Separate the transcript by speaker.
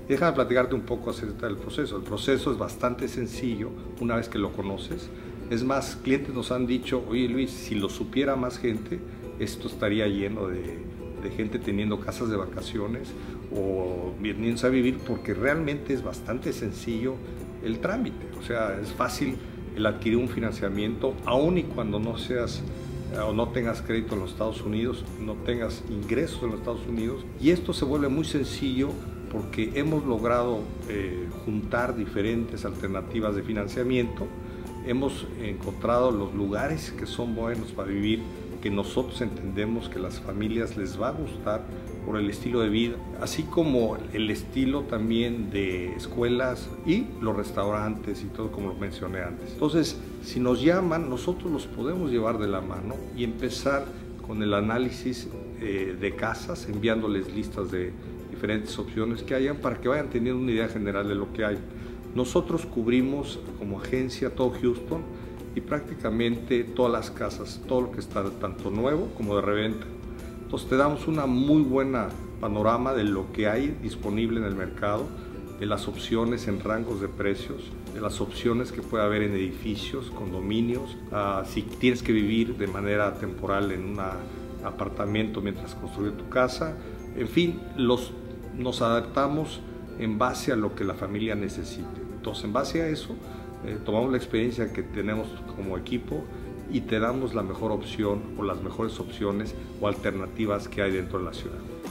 Speaker 1: Déjame platicarte un poco acerca del proceso. El proceso es bastante sencillo una vez que lo conoces. Es más, clientes nos han dicho, oye Luis, si lo supiera más gente, esto estaría lleno de gente teniendo casas de vacaciones o viniéndose a vivir, porque realmente es bastante sencillo el trámite. O sea, es fácil el adquirir un financiamiento, aun y cuando no seas o no tengas crédito en los Estados Unidos, no tengas ingresos en los Estados Unidos. Y esto se vuelve muy sencillo porque hemos logrado juntar diferentes alternativas de financiamiento. Hemos encontrado los lugares que son buenos para vivir, que nosotros entendemos que a las familias les va a gustar por el estilo de vida, así como el estilo también de escuelas y los restaurantes y todo, como lo mencioné antes. Entonces, si nos llaman, nosotros los podemos llevar de la mano y empezar con el análisis de casas, enviándoles listas de diferentes opciones que hayan para que vayan teniendo una idea general de lo que hay. Nosotros cubrimos como agencia todo Houston y prácticamente todas las casas, todo lo que está tanto nuevo como de reventa. Entonces te damos una muy buena panorama de lo que hay disponible en el mercado, de las opciones en rangos de precios, de las opciones que puede haber en edificios, condominios, si tienes que vivir de manera temporal en un apartamento mientras construyes tu casa. En fin, nos adaptamos en base a lo que la familia necesite. Entonces, en base a eso, tomamos la experiencia que tenemos como equipo y te damos la mejor opción o las mejores opciones o alternativas que hay dentro de la ciudad.